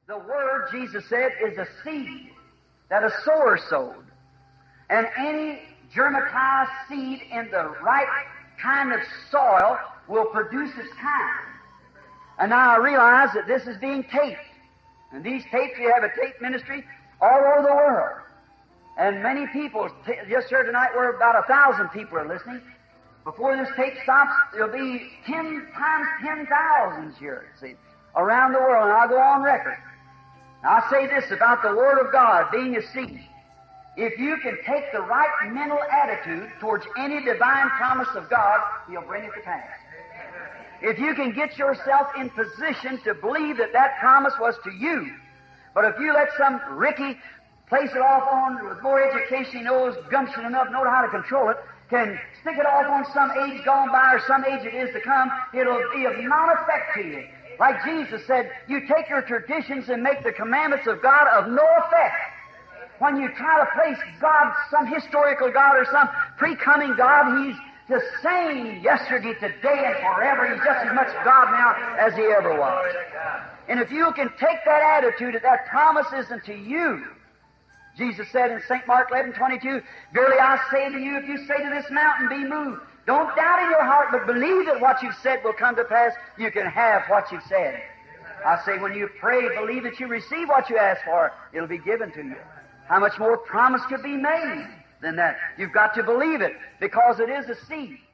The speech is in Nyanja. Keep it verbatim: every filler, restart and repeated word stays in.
The Word, Jesus said, is a seed that a sower sowed. And any germatized seed in the right kind of soil will produce its kind. And now I realize that this is being taped. And these tapes, we have a tape ministry all over the world. And many people, just here tonight, we're about a thousand people are listening. Before this tape stops, there'll be ten times ten thousands here, see, around the world, and I'll go on record. Now, I say this about the Word of God being a seed. If you can take the right mental attitude towards any divine promise of God, He'll bring it to pass. If you can get yourself in position to believe that that promise was to you, but if you let some Ricky place it off on with more education, he knows gumption enough, know how to control it, can stick it off on some age gone by or some age it is to come, it'll be of non effect to you. Like Jesus said, you take your traditions and make the commandments of God of no effect. When you try to place God, some historical God or some pre-coming God, He's the same yesterday, today, and forever. He's just as much God now as He ever was. And if you can take that attitude that that promise isn't to you, Jesus said in Saint Mark eleven twenty-two, verily I say to you, if you say to this mountain, be moved, don't doubt in your heart, but believe that what you've said will come to pass, you can have what you've said. I say when you pray, believe that you receive what you ask for, it'll be given to you. How much more promise could be made than that? You've got to believe it, because it is a seed.